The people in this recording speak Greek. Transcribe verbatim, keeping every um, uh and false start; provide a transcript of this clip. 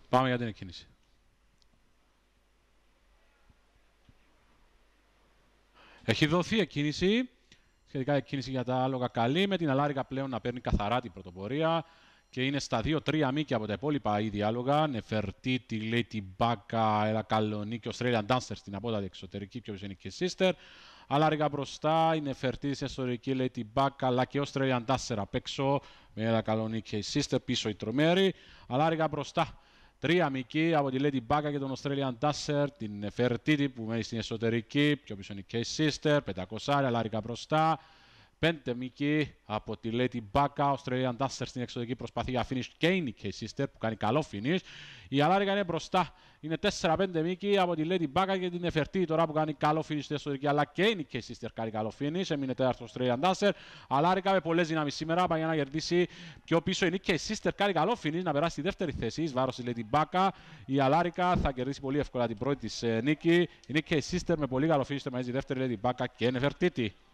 Πάμε για την εκκίνηση. Έχει δοθεί εκκίνηση. Σχετικά εκκίνηση για τα άλογα καλή. Με την Αλάρικα πλέον να παίρνει καθαρά την πρωτοπορία. Και είναι στα δύο τρία μήκη από τα υπόλοιπα ήδη άλογα. Νεφερτίτη, Lady Baka, Έλα Καλονή και Australian Dancer στην απότατη εξωτερική. Ποιος είναι και Sister. Αλάρικα μπροστά, η Νεφερτίτη στην εσωτερική, Lady Baka, αλλά και Australian Dancer απ' έξω. Με Έλα Καλονή και η Sister πίσω η τρομέρη. Αλάρικα μπροστά. Τρία μήκη από τη Lady Baka και τον Australian Dancer, την Νεφερτίτη που μένει στην εσωτερική. Πιο πίσω είναι και η Sister. πεντακόσια, Αλάρικα μπροστά. Πέντε μήκη από τη Lady Baka, Australian Dancer στην εξωτερική προσπαθεί για finish και είναι και η Sister που κάνει καλό finish. Η Αλάρικα είναι μπροστά, είναι τέσσερα πέντε μήκη από τη Lady Baka και την Νεφερτίτη τώρα που κάνει καλό finish στην εσωτερική, αλλά και είναι και η Sister κάνει καλό finish. Έμεινε τέταρτο Australian Dancer. Αλάρικα με πολλές δυνάμεις σήμερα πάει για να κερδίσει. Πιο πίσω είναι και η Sister κάνει καλό finish να περάσει στη δεύτερη θέση εις βάρος της Lady Baka. Η Αλάρικα θα κερδίσει πολύ εύκολα την πρώτη της νίκη. Είναι και η Sister με πολύ καλό finish στη δεύτερη Lady Baka και Νεφερτίτη.